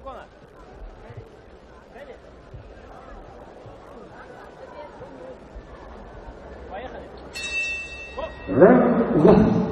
Конор. Ready? Поехали. Round 1.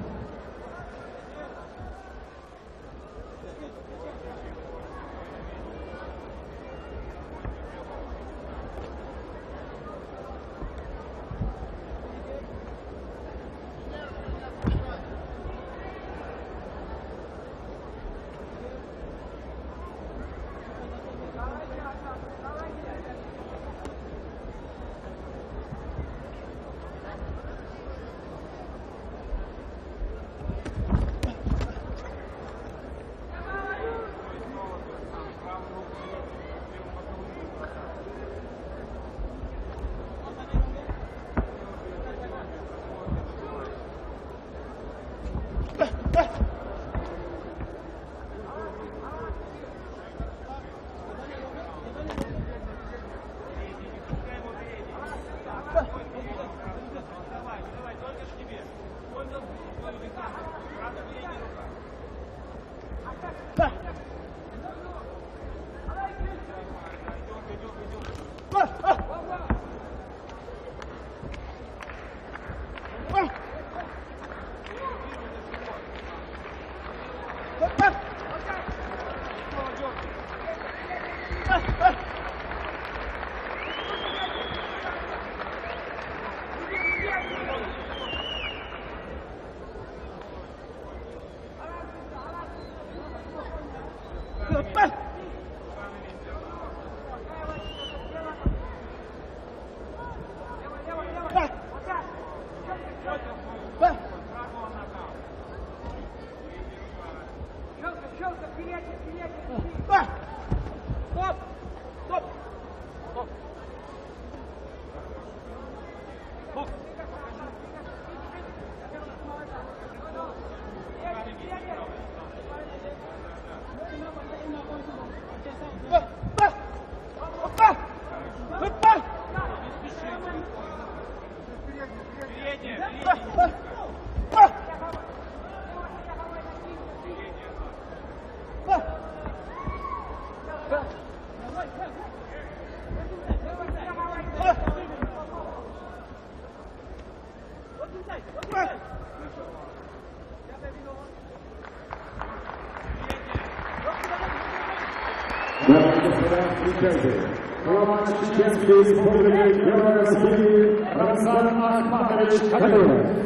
Глава Чеченской Республики, Герой России Рамзан Ахматович Кадыров.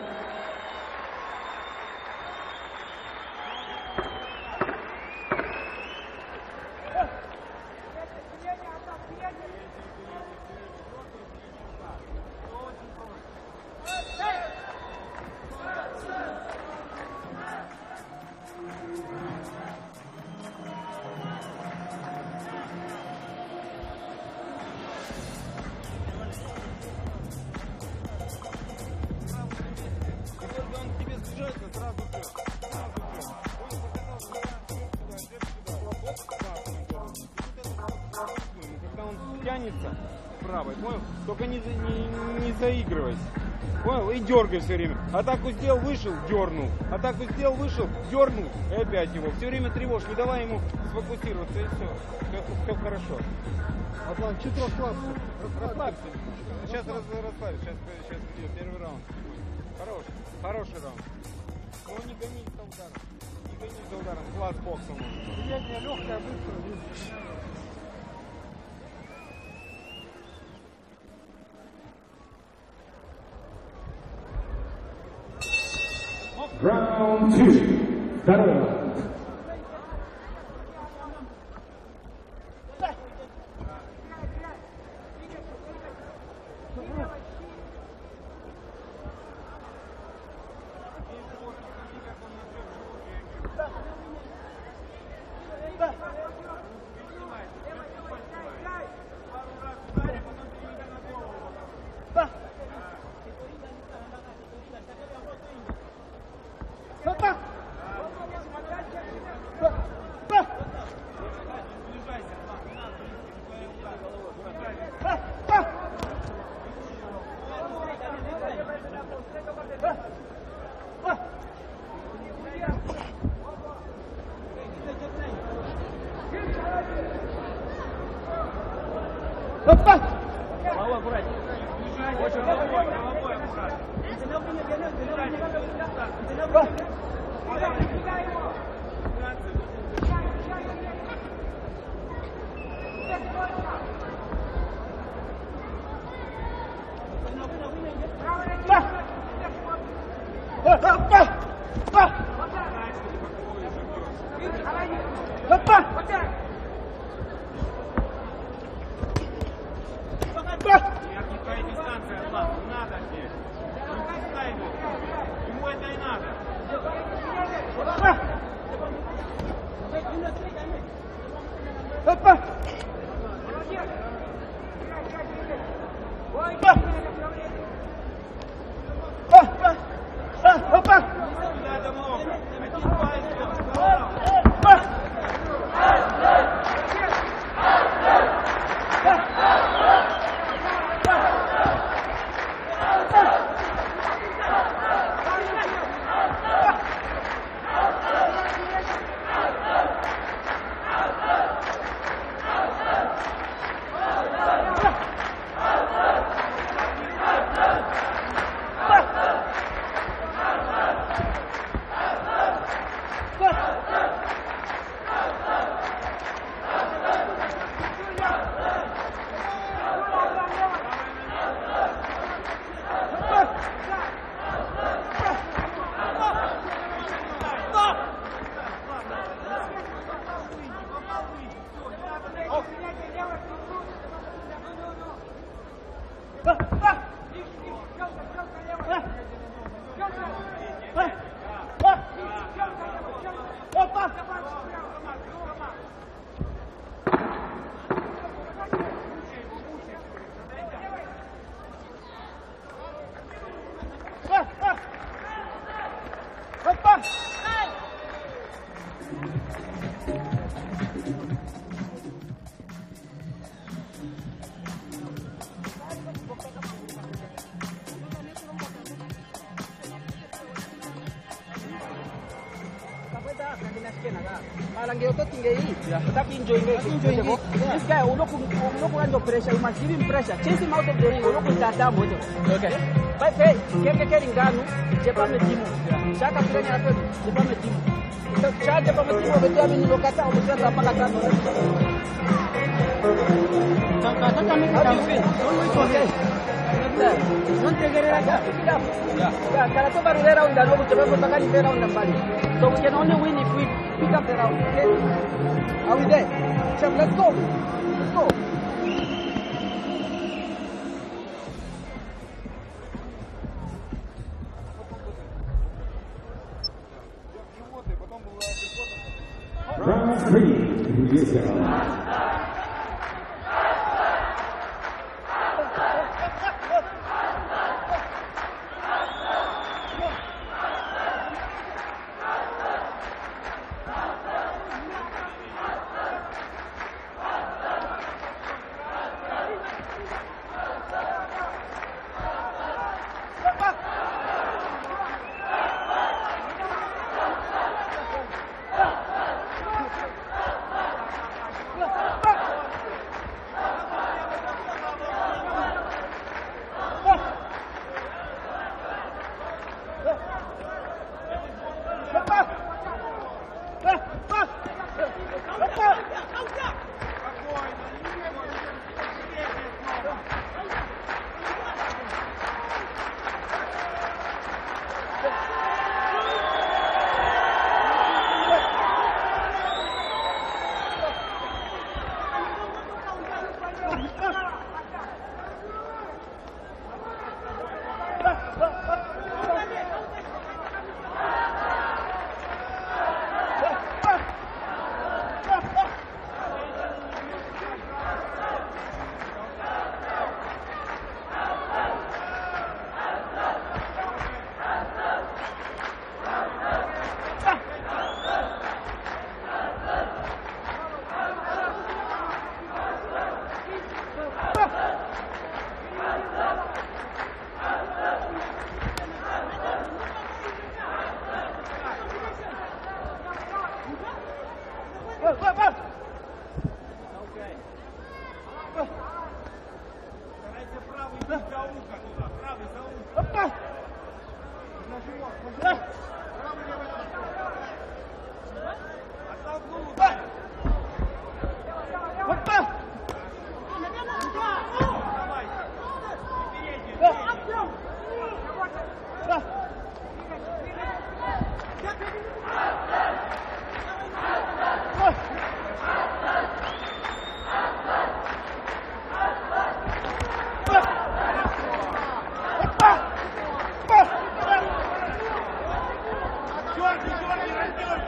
Тянется правой, понял? Только не заигрывайся. Понял? И дергай все время. Атаку сделал, вышел, дернул. Атаку сделал, вышел, дернул. И опять его. Все время тревожь. Не давай ему сфокусироваться, и все. Все хорошо. Атлант, чуть расслабься. Расслабься. Сейчас расслабься. Сейчас идет первый раунд. Хороший раунд. Но не гони за ударом. Не гони за ударом. Класс боксом. Средняя, легкая, быстро. Round 2. Второй раунд. Головой аккуратнее. Очень головой аккуратно. Какая дистанция, Атлант, не надо здесь. Не пускай его. Ему это и надо. Не надо много. Один пальцем. Parang Gyoto tinggi, tapi enjoy enjoy. This guy, ulok under pressure. You must give him pressure. Chase him out of the ring. Ulok utata mojo. Okay. But hey, keke ringanu, jepa metimu. Shaka kiranya hapo, jepa metimu. So shaka jepa metimu, betul amini lokata, umusira apa kata. Kata kami kita. Don't wait for this. Don't take it like that. Yeah, kalau tu baru round dan aku coba bertakar di round kembali. So we can only win if we pick up the round. Okay? Are we there? Chef, let's go. Let's go. Round 3. Yes, за ухо туда, правый за ухо. Опа! На живот, на Да. живот. Правый, левый ног. Оттолкнул ударил. Опа! Давай. Передний, Да. передний. Да. Дёрни, дёрни, раздёрни.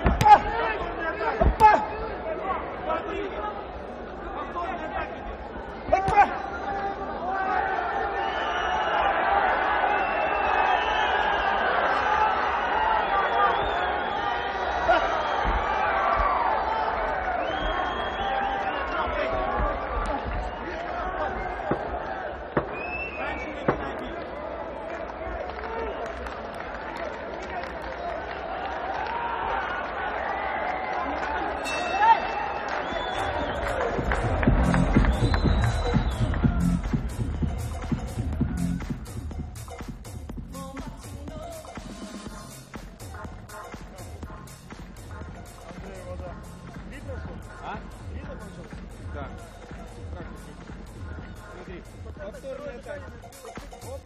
Смотри. Повторный атак идет. Раньше начинай бить. А? Да. Как ты? Смотри, повторная атака. Оп.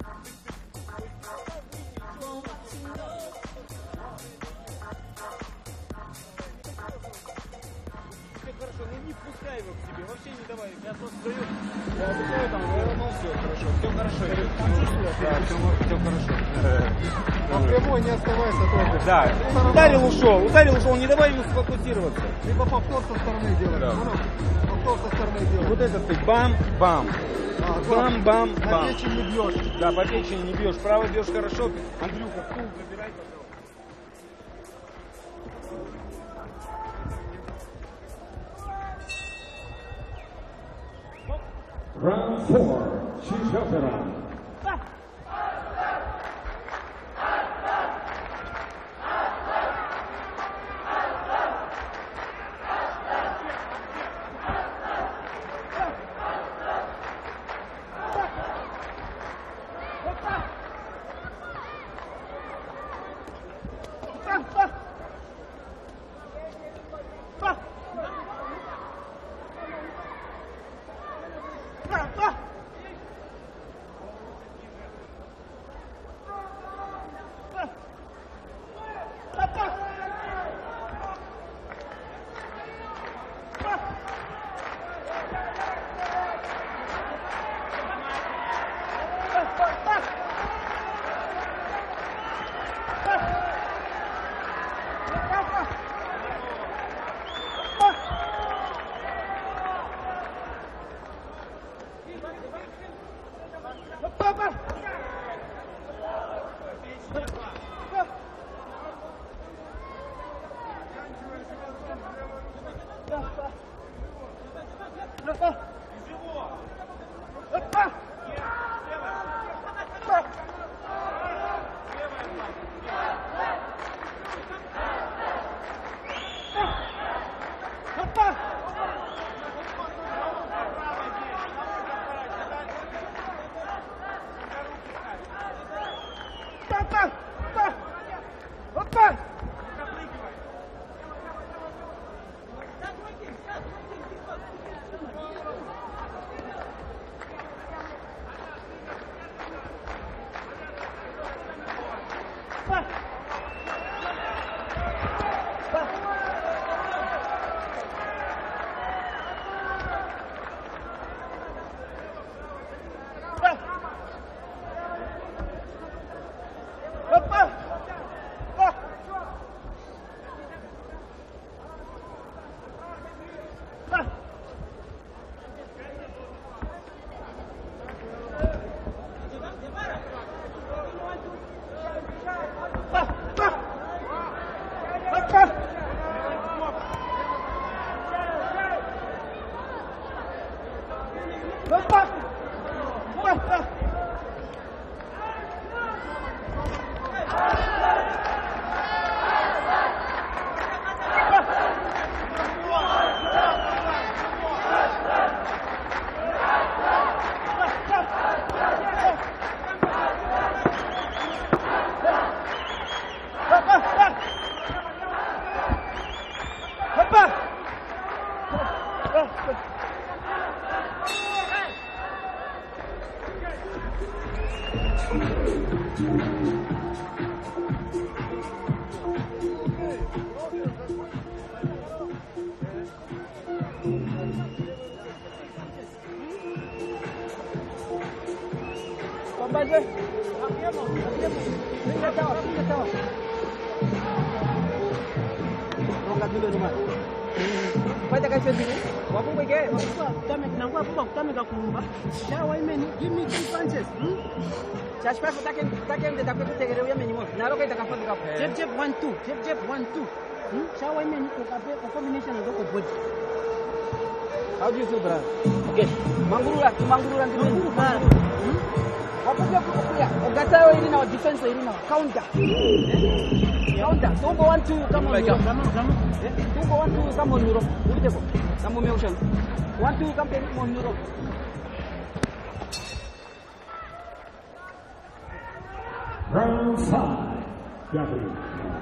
Все хорошо, ну не пускай его к себе, вообще не давай. Я просто даю. Я обучаю там, ну все хорошо, все хорошо. Да, все хорошо. На прямой не оставайся тоже. Да, ударил, ушел, не давай ему сфокусироваться. Либо повтор со стороны делай. Да. Понял? Повтор со стороны делай. Вот этот ты бам-бам. Бам-бам-бам. На печень не бьешь. Да, по печени не бьешь, право бьешь хорошо. Андрюха, стул забирай, пожалуйста. Round 4, Chicharron. Pembaca. Pindah tahu. Rongga dulu rumah. Pada kasih sini. Wapu pergi. Kami dah kumba. Shawa imeni. Give me 2 punches. Jasper taken de tape te gere yameni mo. Naro kai takafa takafa. Jeb 1 2. Shawa imeni ko kape ko combination ndo ko body. How do you feel, brother? Okay. Mangururan tu. Wapu dia. Ogata ini na defense ini na counter. Counter. Tumbo 1 2 come on. Tumbo 1 2 come on Europe. Uite ko. Kamu me ocean. 1 2 come on Europe. Round 5. Japanese.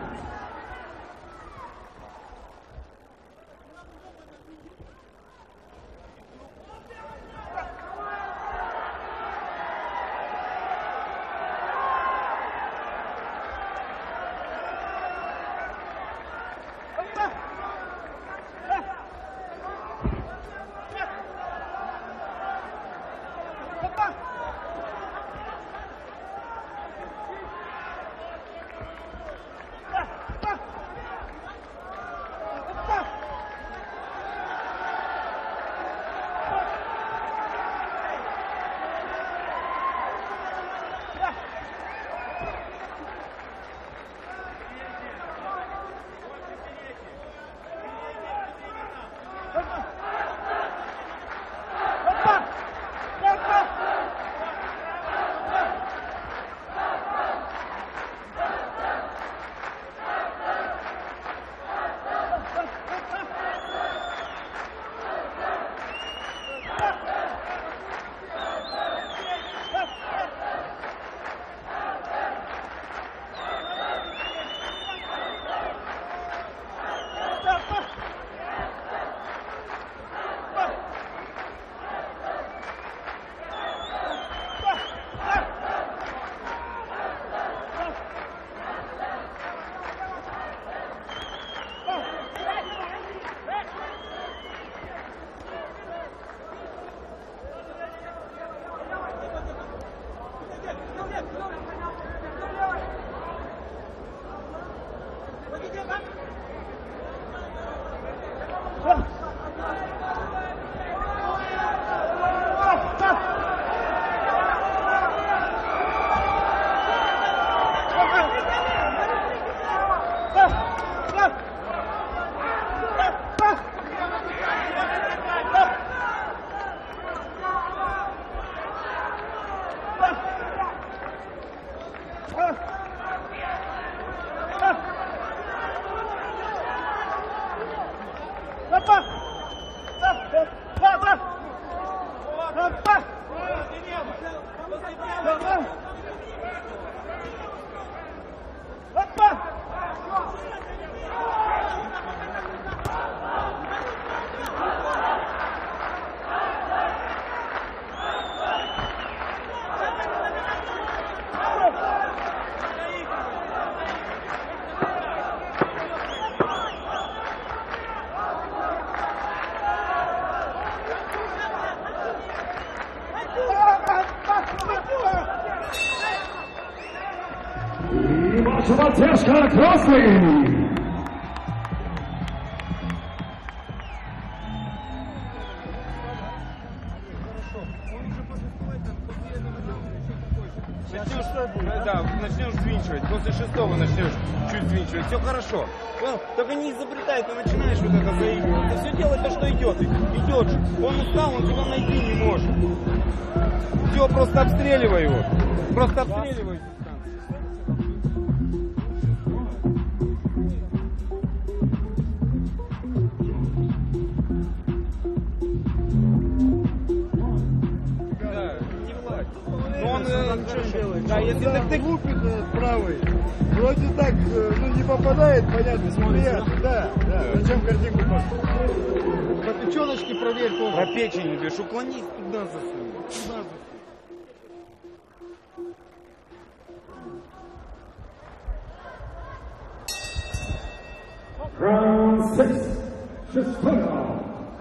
Mateuszka Crossley. Начнешь взвинчивать, после 6-го начнешь чуть взвинчивать, все хорошо. Понял? Только не изобретай, ты начинаешь вот это заигрывать. Ты все делай то, что идет. Идет же. Он устал, он тебя найти не может. Все, просто обстреливай его. Просто обстреливай. Да, если ты глупый правый, вроде так, не попадает, понятно, неприятно. Да. Зачем картинку портить? По печеночке проверь тоже. Про печень, говоришь, уклонись туда засунь. Round 6, Shestova.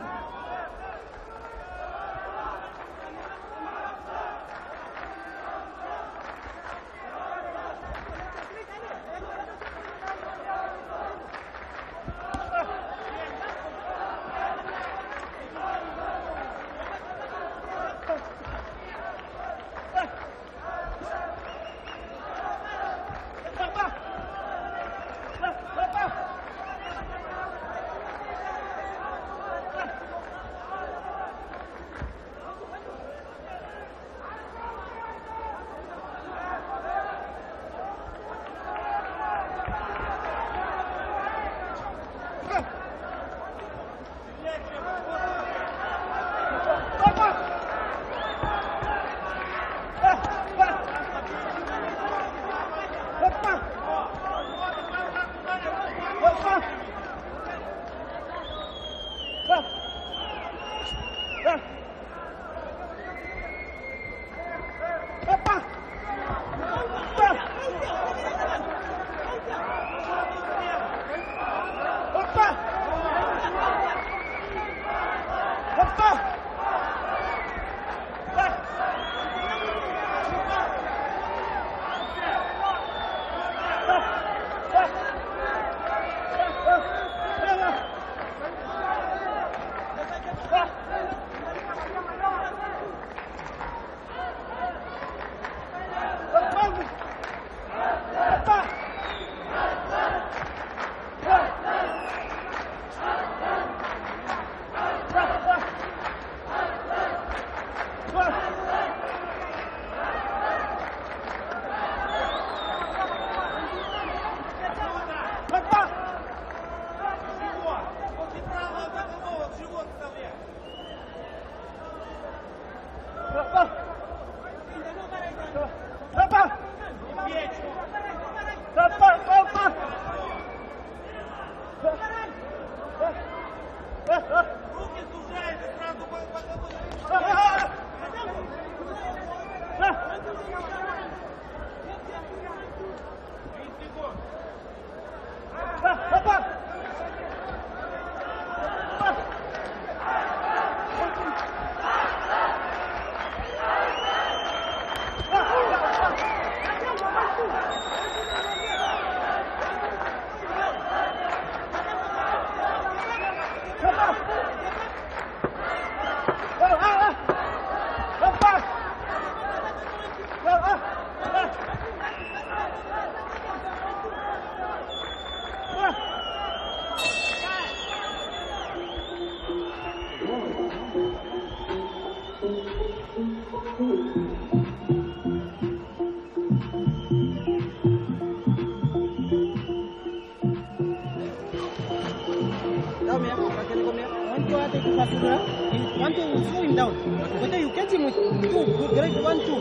Want to slow him down. But you catch him with two great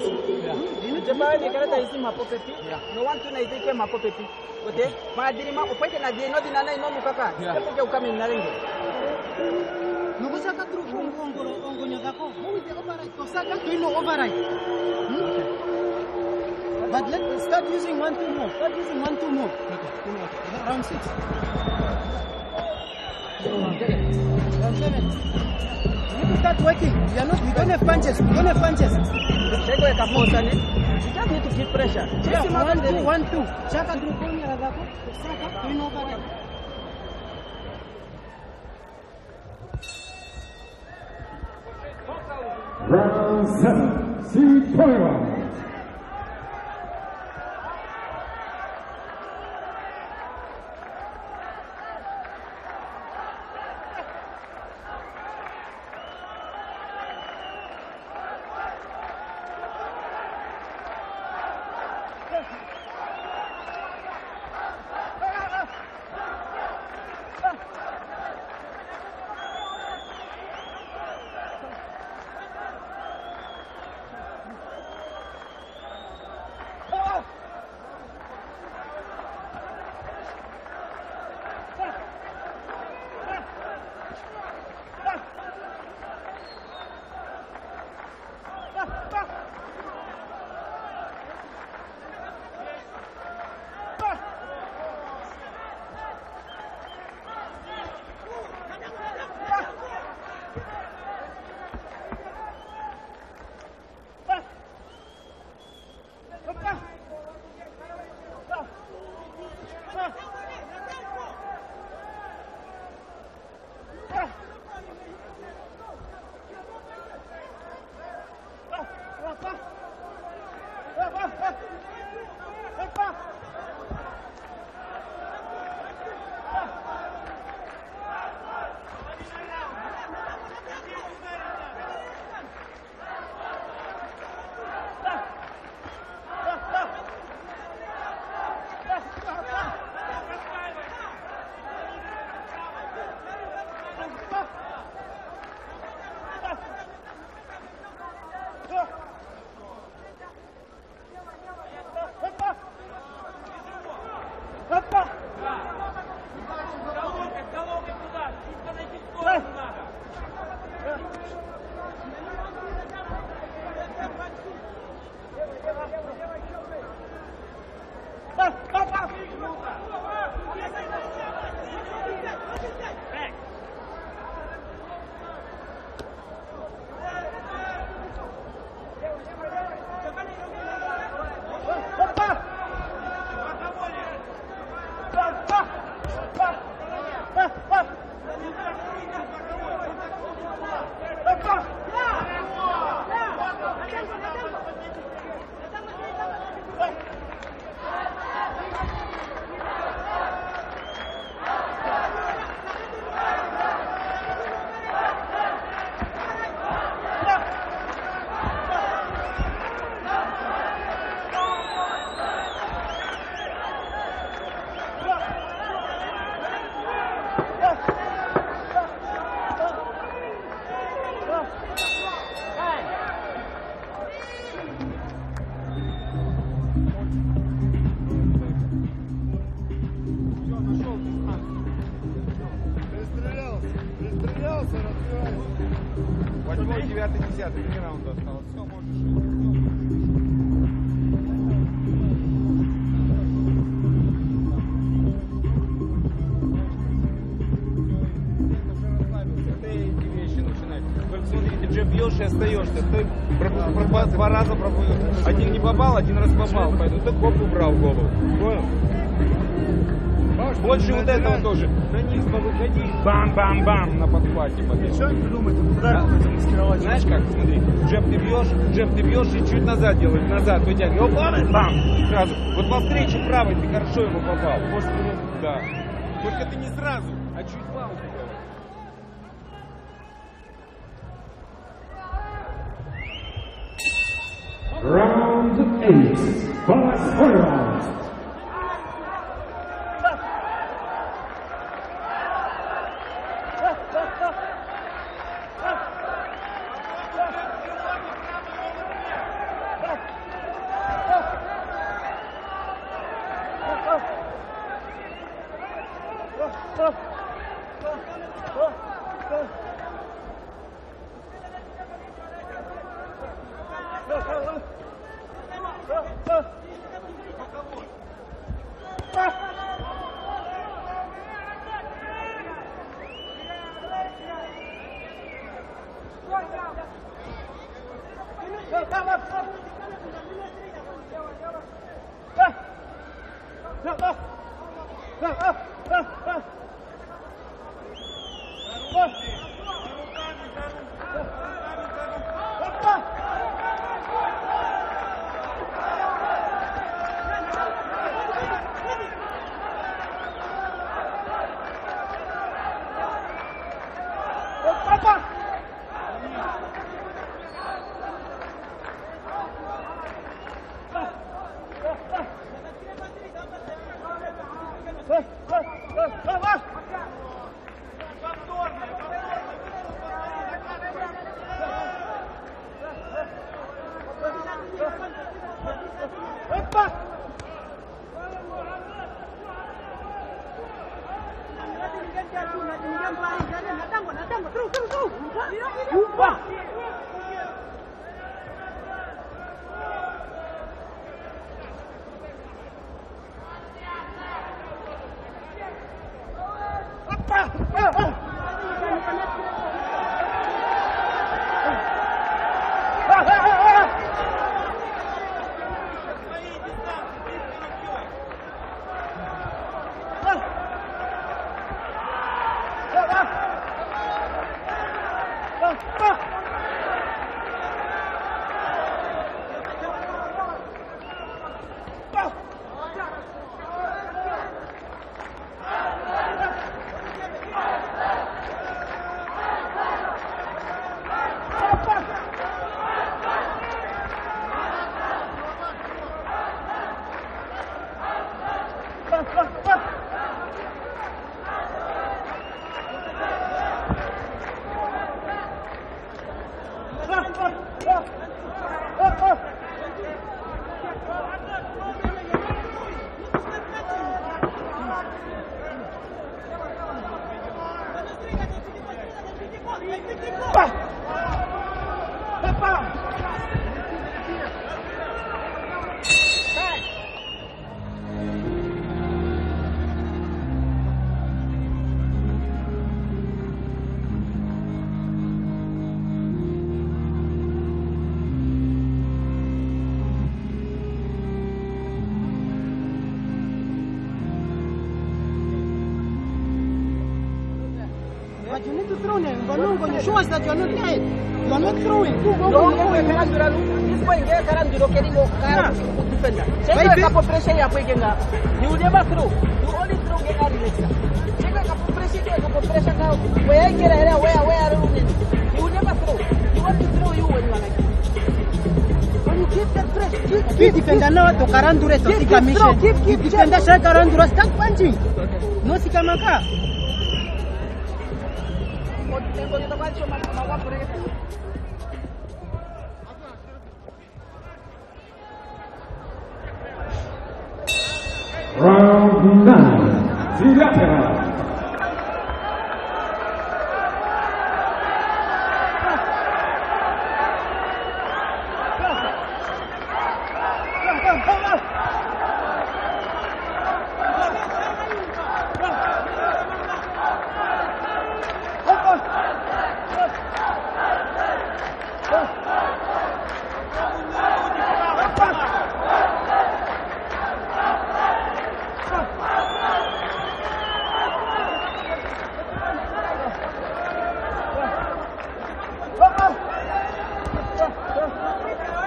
1-2. You need to buy the character is my pocket. No one to take my pocket. Okay? My dream of fighting at the end of the night, no Mukaka. You come in Naringo. No, what's that true from Gonyako? Who is the override? Osaka, do you know override? But let's start using 1-2 more. Start using 1-2 more. Okay. Round 6. Round 7. You need to start working. We don't have punches. We don't have punches. You just need to keep pressure. Yeah, 1-2. Chaka through Gonyako. Osaka, do you know override? Round 7, C21. 8, 9, 10, 3 раунда осталось. Все, можешь. Смотри, ты же бьешь и остаешься. Ты 2 раза пробуешь. Один не попал, 1 раз попал. Поэтому ты коп убрал голову. Понял? Больше вот этого тоже. На низ выходи. Бам-бам-бам на подхвате. Что придумать? Куда маскировать? Знаешь как? Смотри. Джеб ты бьешь и чуть назад делаешь. Назад вытягивай. Опа, бам. Сразу. Вот по встрече правой ты хорошо ему попал. Может, да. Только ты не сразу, а чуть паузу делаешь. Round 8. Fast round. But you need to throw them. But show us that you are not dead. You are not throwing. This boy get around the rocket defender. Check up pressure ya peganga. You never throw. You only throw get out next. Check up pressure now. Where get area where you never throw. You only throw you when you are like. When you keep that pressure, keep defender now to Karandure to Sika mission. Keep defender shake Karandure start punching. No Sikamaka. Round 9. Trilateral.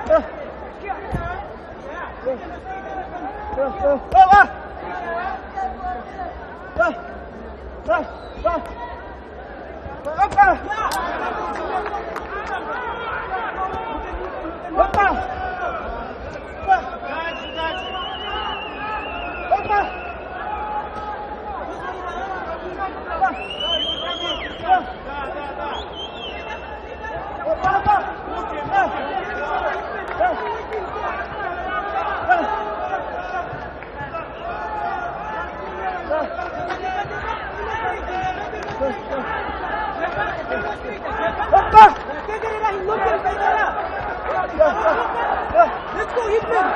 Let's go, hit man.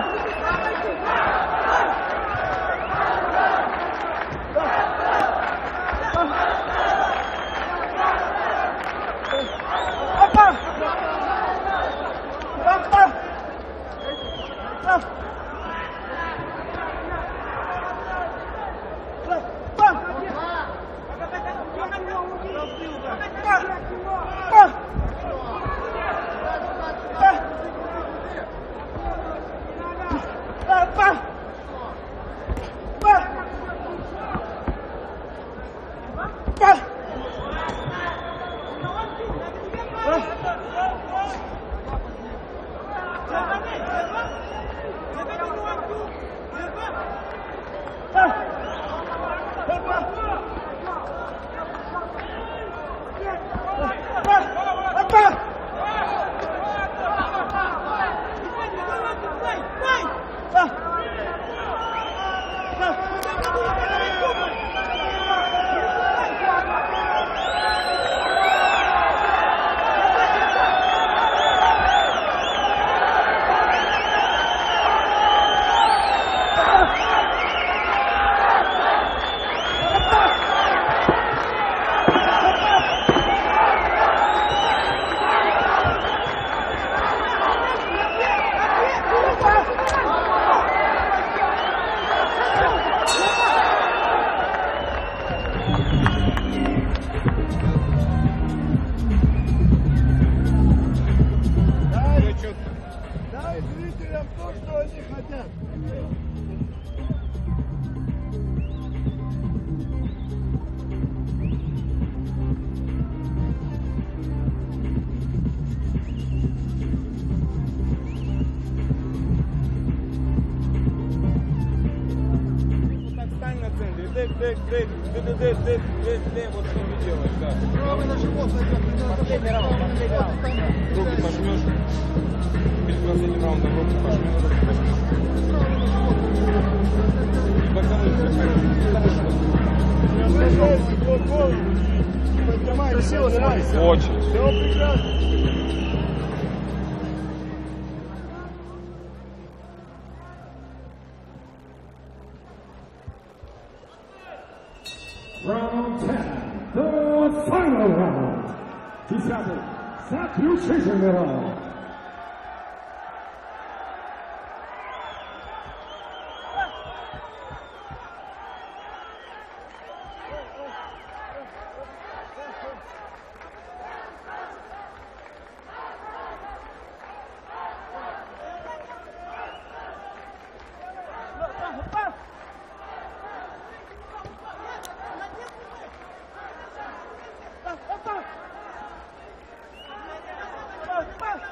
Дай зрителям то, что они хотят. Так стань на центре, вот что ты делаешь, да. Правый на живот найдет. Последний раунд. Руки пожмешь. Перед последним раундом руки пожмешь. И боковые. Красиво смотрится. Очень. Все прекрасно. Round 10, the final round. 10-й, заключительный раунд. Opa!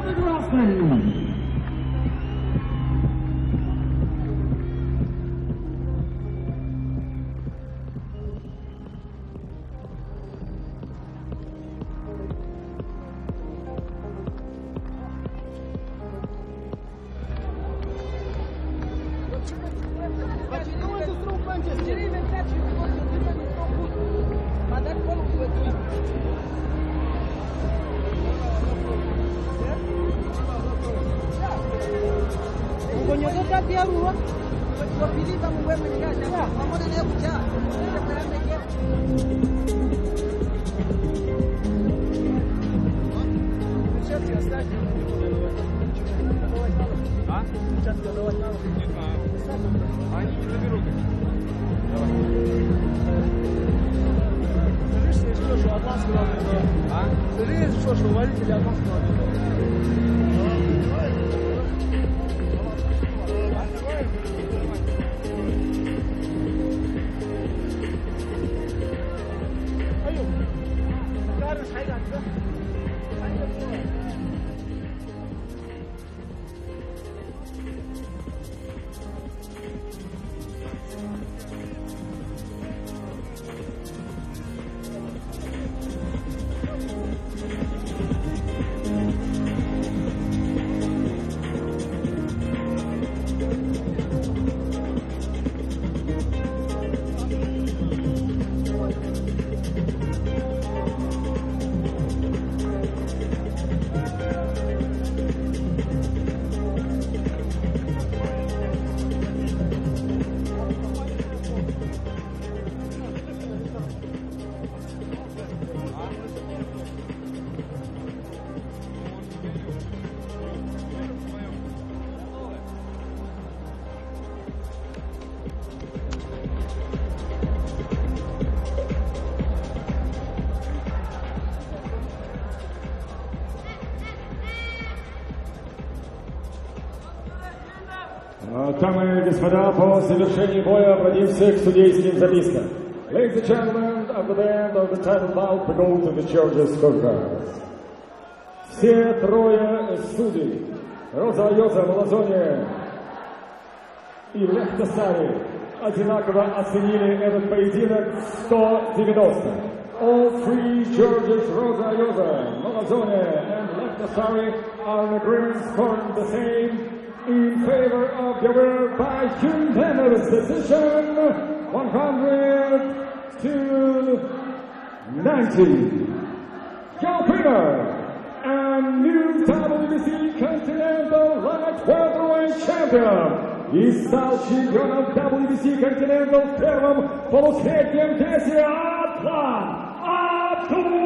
David Rossman. But you don't want to throw punches. You didn't even touch you because your defense is so good. But that's what we were doing. Ukonyokota pia ruwa. Kupiliza mwe mwenyegaja. Pamoja na kucha. Ile karame kia. А? Не знаю. Они не заберут их. Скажи, что от нас главное. А? Скажи, что водители от нас главное. Дамы и господа, по завершении боя обратимся к судейским запискам. Ladies and gentlemen, at the end of the title bout, we go to the judges' scorecards. Все трое судей, Роза Йоза в Лазоне и Лех Тасари, одинаково оценили этот поединок 190. All three judges, Rosa Yoza, Malazone, and Lech Tessari, are in agreement scoring the same in favor of the winner by unanimous decision, 100 to 90. Your winner and new WBC Continental Light Welterweight Champion и стал чемпионом WBC Continental в первом полусреднем весе Атлан Абдулов!